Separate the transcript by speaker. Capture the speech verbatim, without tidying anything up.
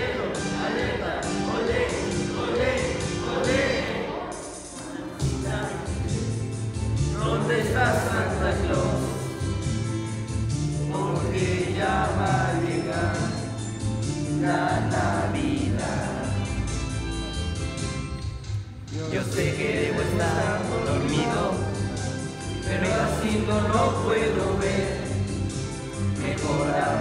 Speaker 1: cielo, alerta, olé, olé, olé. ¿Dónde está Santa Claus? Porque ya va a llegar la Navidad. Yo sé que debo estar dormido, pero así no lo puedo ver. Mejor